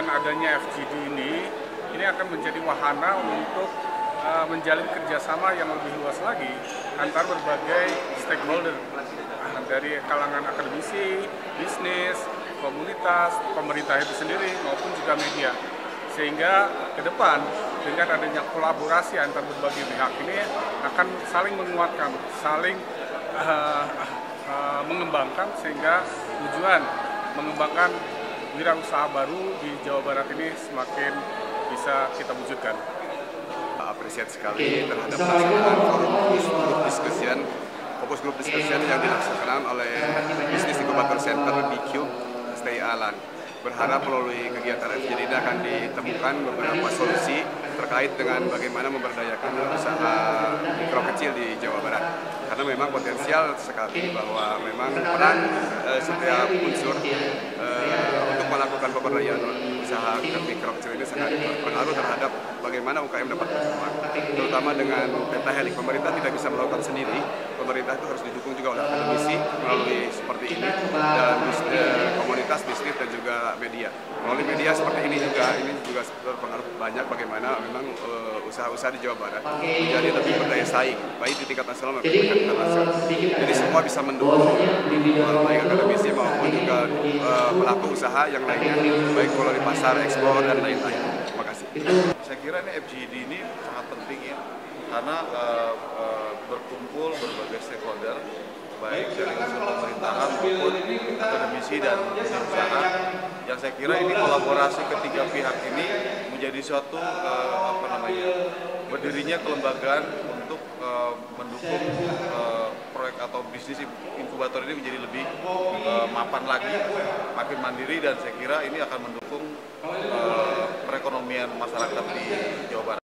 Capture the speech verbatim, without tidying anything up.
dengan adanya F G D ini, ini akan menjadi wahana untuk uh, menjalin kerjasama yang lebih luas lagi antar berbagai stakeholder, dari kalangan akademisi, bisnis, komunitas, pemerintah itu sendiri maupun juga media. Sehingga ke depan dengan adanya kolaborasi antar berbagai pihak ini akan saling menguatkan, saling uh, uh, mengembangkan, sehingga tujuan mengembangkan wirausaha baru di Jawa Barat ini semakin bisa kita wujudkan. Apresiasi sekali terhadap pelaksanaan forum group discussion, fokus group discussion yang dilaksanakan oleh Business Incubator Center B Q Stay Alan. Berharap melalui kegiatan F G D ini akan ditemukan beberapa solusi terkait dengan bagaimana memberdayakan usaha mikro kecil di Jawa Barat. Karena memang potensial sekali bahwa memang peran eh, setiap unsur eh, untuk melakukan pemberdayaan usaha mikro kecil ini sangat berpengaruh terhadap bagaimana U K M dapat berkembang. Terutama dengan pentahelik, pemerintah tidak bisa melakukan sendiri. Pemerintah itu harus didukung juga oleh akademisi melalui seperti ini, dan eh, komunitas bisnis dan juga media. Melalui media seperti ini juga, ini juga berpengaruh banyak bagaimana memang usaha-usaha uh, di Jawa Barat menjadi lebih berdaya saing, baik di tingkat nasional maupun di tingkat internasional. Jadi semua bisa mendukung, baik akademisi maupun juga uh, pelaku usaha yang lainnya, baik melalui pasar, ekspor, dan lain-lain. Terima kasih. Saya kira ini F G D ini sangat penting ya, karena uh, uh, berkumpul berbagai stakeholder, baik dari unsur pemerintahan maupun akademisi dan dunia usaha, yang saya kira ini kolaborasi ketiga pihak ini menjadi suatu uh, apa namanya berdirinya kelembagaan untuk uh, mendukung uh, proyek atau bisnis inkubator ini menjadi lebih uh, mapan lagi, makin mandiri, dan saya kira ini akan mendukung uh, perekonomian masyarakat di Jawa Barat.